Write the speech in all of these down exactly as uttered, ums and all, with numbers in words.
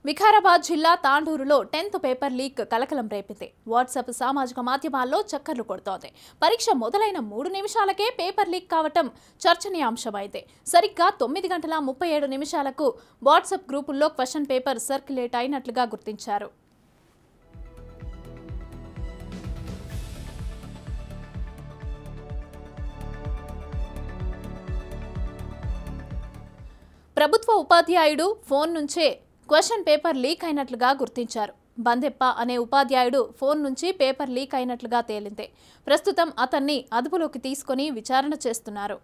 వికారాబాద్ జిల్లా తాండూరులో tenth paper leak కలకలం రేపింది. వాట్సాప్ సామాజిక మాధ్యమాల్లో చక్కర్లు కొడుతోంది. పరీక్ష మొదలైన మూడు నిమిషాలకే పేపర్ లీక్ కావటం చర్చనీయాంశమైంది. సరిగ్గా తొమ్మిది గంటల ముప్పై ఏడు నిమిషాలకు వాట్సాప్ గ్రూపుల్లో క్వశ్చన్ పేపర్ సర్క్యులేట్ అయినట్లుగా గుర్తించారు. ప్రభుత్వ ఉపాధ్యాయుడు ఫోన్ నుంచే క్వశ్చన్ పేపర్ లీక్ అయినట్లుగా గుర్తించారు. బందెప్ప అనే ఉపాధ్యాయుడు ఫోన్ నుంచి పేపర్ లీక్ అయినట్లుగా తేలింది. ప్రస్తుతం అతన్ని అదుపులోకి తీసుకొని విచారణ చేస్తున్నారు.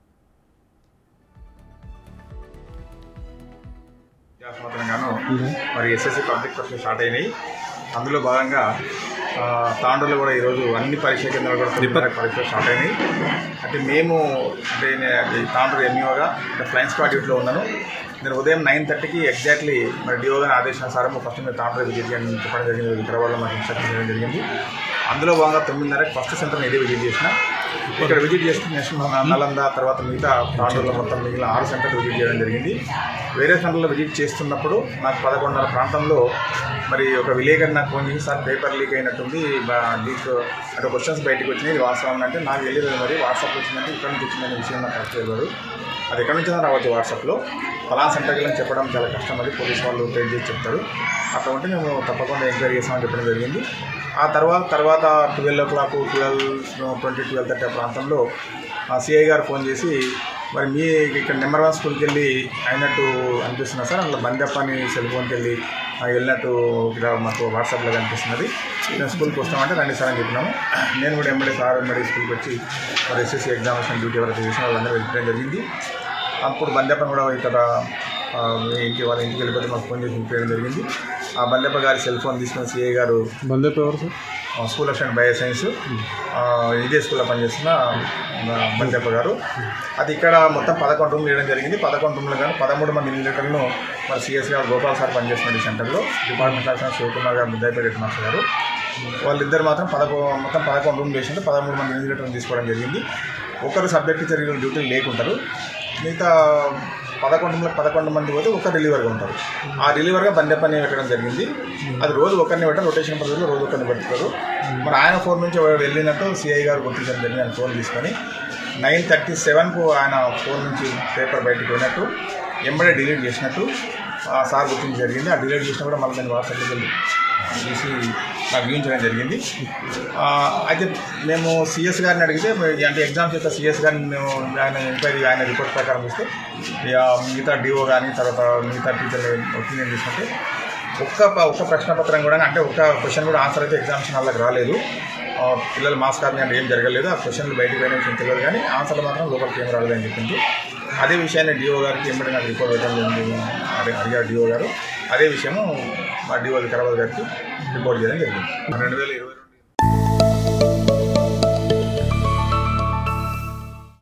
మరి ఎస్ఎస్సీ పబ్లిక్ పరీక్షలు స్టార్ట్ అయినాయి. అందులో భాగంగా తాండూరులో కూడా ఈరోజు అన్ని పరీక్ష కేంద్రాలు కూడా ప్రిపేర్ పరీక్షలు స్టార్ట్ అయినాయి. అంటే మేము అంటే తాండూరు ఎంఈఓగా అంటే ఫ్లైయింగ్ స్క్వాడ్ డ్యూటీలో ఉన్నాను. నేను ఉదయం నైన్ థర్టీకి ఎగ్జాక్ట్లీ మరి డిఓ గారి ఆదేశానుసారం ఫస్ట్ మీరు తాండూరు విజిట్ చేయాలని చెప్పడం జరిగింది. వికారాబాద్లో మాకు ఇన్స్ట్రక్షన్ చేయడం జరిగింది. అందులో భాగంగా తొమ్మిదిన్నరకు ఫస్ట్ సెంటర్ని ఇదే విజిట్ చేసిన. ఇక్కడ విజిట్ చేస్తే నెక్స్ట్ నలంద తర్వాత మిగతా తాండూరులో మొత్తం మిగిలిన ఆరు సెంటర్లు విజిట్ చేయడం జరిగింది. వేరే సెంటర్లో విజిట్ చేస్తున్నప్పుడు నాకు పదకొండున్నర ప్రాంతంలో మరి ఒక విలేకరి నాకు ఫోన్ చేసి సార్ పేపర్ లీక్ అయినట్టుంది, లీక్ అంటే క్వశ్చన్స్ బయటకు వచ్చినాయి, ఇది వాస్తవం అంటే నాకు వెళ్ళేది మరి వాట్సాప్ వచ్చిందంటే ఇక్కడ నుంచి వచ్చిందనే విషయం నాకు కరెక్ట్ తెలియదు. అది ఎక్కడి నుంచి రావచ్చు వాట్సాప్లో ఫలానా సెంటర్కి వెళ్ళని చెప్పడం చాలా కష్టం. అది పోలీస్ వాళ్ళు ట్రైన్ చేసి చెప్తారు. అట్లా ఉంటే మేము తప్పకుండా ఎంక్వైరీ చేస్తామని చెప్పడం జరిగింది. ఆ తర్వాత తర్వాత twelve o'clock twelve twenty twelve thirty ప్రాంతంలో సిఐ గారు ఫోన్ చేసి మరి మీ ఇక్కడ నెంబర్ వన్ స్కూల్కి వెళ్ళి అయినట్టు అనిపిస్తున్నా సార్, అందులో బందెప్ప అని సెల్ ఫోన్కి వెళ్ళి వెళ్ళినట్టు ఇక్కడ మాకు వాట్సాప్లో కనిపిస్తున్నది, మేము స్కూల్కి వస్తామంటే రండి సార్ అని చెప్పినాము. నేను కూడా ఎంబడి సార్ ఎంబడి స్కూల్కి వచ్చి మరి ఎస్ఎస్సీ ఎగ్జామినేషన్ డ్యూటీ ఎవరైతే చేసిన వాళ్ళందరూ వెళ్ళడం జరిగింది. అప్పుడు బందెప్పని కూడా ఇక్కడ ఇంటి వాళ్ళ ఇంటికి వెళ్ళిపోతే మాకు ఫోన్ చేసి ఇంపేయడం జరిగింది. ఆ బందెప్ప గారి సెల్ ఫోన్ తీసుకున్న సిఐ గారు బందెప్ప ఎవరు sir? School of and bio science ఇదే స్కూల్లో పనిచేస్తున్న బందెప్ప గారు. అది ఇక్కడ మొత్తం పదకొండు రూమ్లు వేయడం జరిగింది. పదకొండు రూమ్లు కానీ పదమూడు మంది ఇన్లీటర్లను మరి సిఎస్ గారు గోపాల్ సార్ పనిచేస్తున్నారు ఈ సెంటర్లో. డిపార్ట్మెంట్ ఆఫీసర్ శివకుమార్ గారు ముద్దాయిపేట హెడ్ మాస్టర్ గారు వాళ్ళిద్దరు మాత్రం పదకొ మొత్తం పదకొండు రూమ్లు వేసింటే పదమూడు మంది ఇన్లీటర్లను తీసుకోవడం జరిగింది. ఒకరు సబ్జెక్ట్ టీచర్ డ్యూటీలు లేకుంటారు, మిగతా పదకొండు పదకొండు మంది పోతే ఒక రిలీవర్గా ఉంటారు. ఆ రిలీవర్గా బందెప్పని పెట్టడం జరిగింది. అది రోజు ఒకరిని పెట్టడం రొటేషన్ పద్ధతిలో రోజు ఒకరిని పెడతారు. మరి ఆయన ఫోన్ నుంచి వెళ్ళినట్టు సిఐ గారు గుర్తించడం జరిగింది. ఆయన ఫోన్ తీసుకొని నైన్ థర్టీ సెవెన్కు ఆయన ఫోన్ నుంచి పేపర్ బయటకు పోయినట్టు ఎంబడే డిలీట్ చేసినట్టు సార్ గుర్తించడం జరిగింది. ఆ డిలీట్ చేసినా కూడా మళ్ళీ నేను వాట్సాప్లోకి వెళ్ళి చూసి నాకు చూపించడం జరిగింది. అయితే మేము సిఎస్ గారిని అడిగితే అంటే ఎగ్జామ్స్ యొక్క సిఎస్ గారిని మేము ఆయన ఎంక్వైరీ ఆయన రిపోర్ట్ ప్రకారం చూస్తే మిగతా డిఓ కానీ తర్వాత మిగతా టీచర్లు ఒపీనియన్ తీసుకుంటే ఒక్క ఒక్క ప్రశ్నపత్రం కూడా అంటే ఒక్క క్వశ్చన్ కూడా ఆన్సర్ అయితే ఎగ్జామ్స్ వాళ్ళకి రాలేదు. పిల్లలు మాస్ కార్ని అంటే ఏం జరగలేదు. ఆ క్వశ్చన్లు బయటకు పోయిన విషయం తెలియదు కానీ ఆన్సర్లు మాత్రం లోపలికి ఏం రాలేదని చెప్పింది. అదే విషయాన్ని డిఓ గారికి ఎంబడి నాకు రిపోర్ట్ పెట్టడం జరిగింది. అడిగారు డిఓ గారు. అదే విషయము మా డిఓ వికారాబాద్ గారికి రిపోర్ట్ చేయడం జరిగింది. రెండు వేల ఇరవై